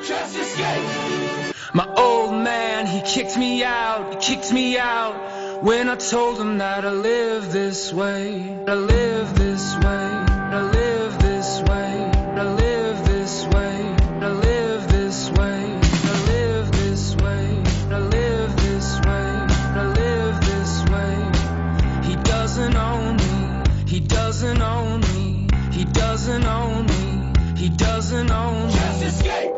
Just escape. My old man, he kicked me out when I told him that I live this way, I live this way, I live this way, I live this way, I live this way, I live this way, I live this way, I live this way. He doesn't own me, he doesn't own me, he doesn't own me, he doesn't own me. Just escape.